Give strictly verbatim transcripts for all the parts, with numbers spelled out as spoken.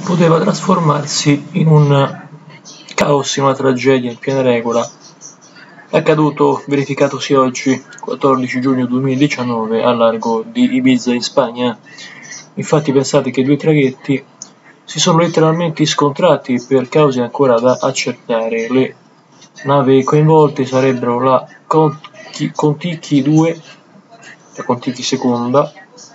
poteva trasformarsi in un caos, in una tragedia in piena regola. È accaduto, verificatosi oggi, quattordici giugno duemiladiciannove, a largo di Ibiza in Spagna. Infatti pensate che due traghetti si sono letteralmente scontrati per cause ancora da accertare. Le navi coinvolte sarebbero la Kon-Tiki due, la Kon-Tiki seconda,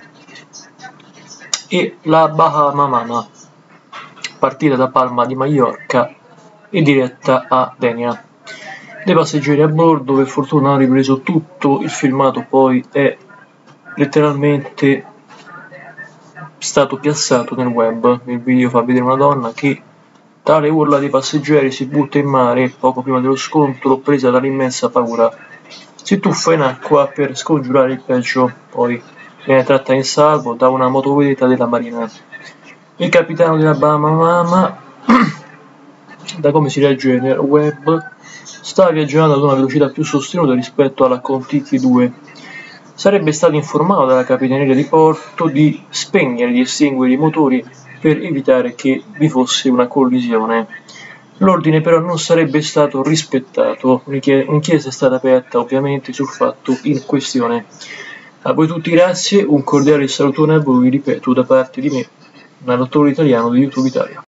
e la Bahamamama, partita da Palma di Mallorca e diretta a Denia. Dei passeggeri a bordo per fortuna hanno ripreso tutto, il filmato poi è letteralmente stato piazzato nel web. Il video fa vedere una donna che tra le urla dei passeggeri si butta in mare poco prima dello scontro, presa dall'immensa paura. Si tuffa in acqua per scongiurare il peggio, poi viene tratta in salvo da una motovedetta della Marina. Il capitano della Bahamamama, da come si legge nel web, sta viaggiando ad una velocità più sostenuta rispetto alla Kon-Tiki due. Sarebbe stato informato dalla capitaneria di porto di spegnere e di estinguere i motori per evitare che vi fosse una collisione. L'ordine però non sarebbe stato rispettato. Un'inchiesta è stata aperta ovviamente sul fatto in questione. A voi tutti grazie, un cordiale salutone a voi, ripeto, da parte di me, narratore italiano di YouTube Italia.